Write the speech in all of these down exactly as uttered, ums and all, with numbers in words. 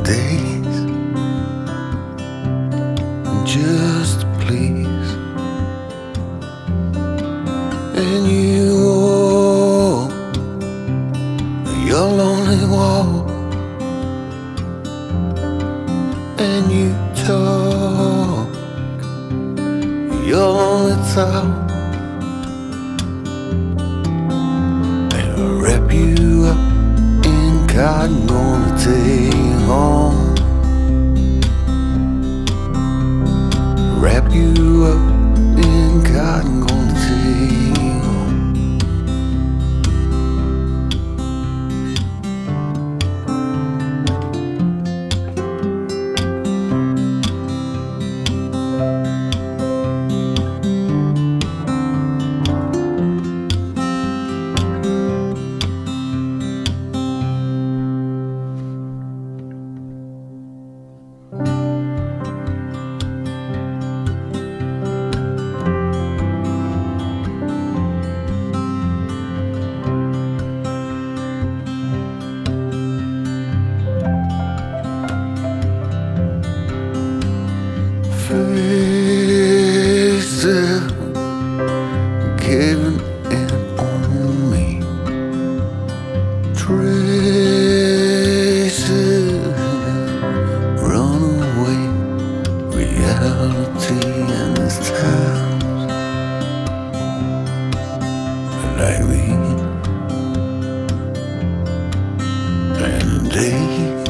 days just to please, and you walk your lonely walk, and you talk your lonely talk, and I wrap you up in cotton, gonna take you home. Wrap you up in cotton, gonna take you home. Faces giving in on me, traces run away, reality in this town like me, and days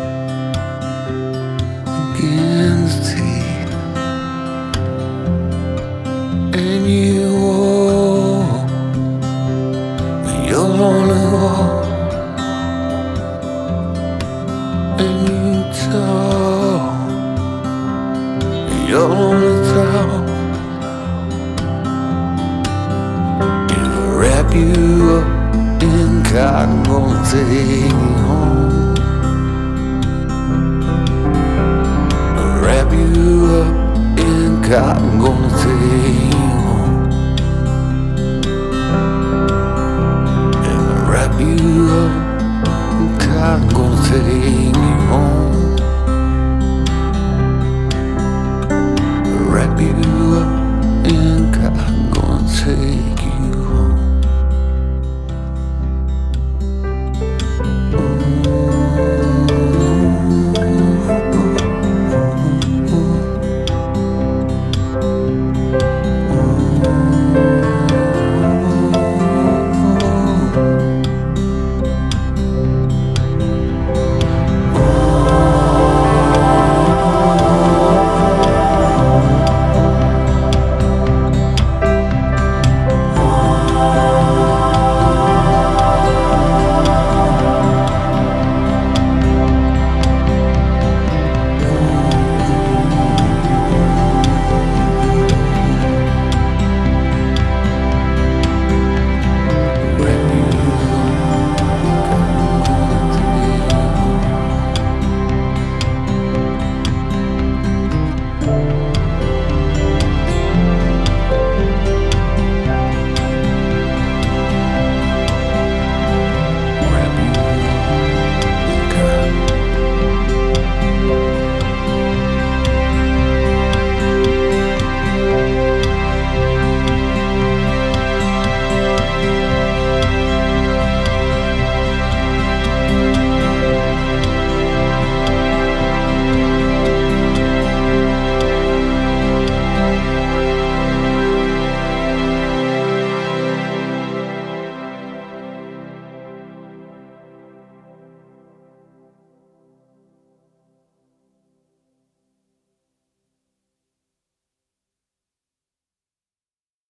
against teeth. And you walk your lonely walk, and you talk your lonely talk, and I wrap you up in cotton, gonna take you home. I wrap you up in cotton, gonna take you home. And I wrap you up in cotton, gonna take you home.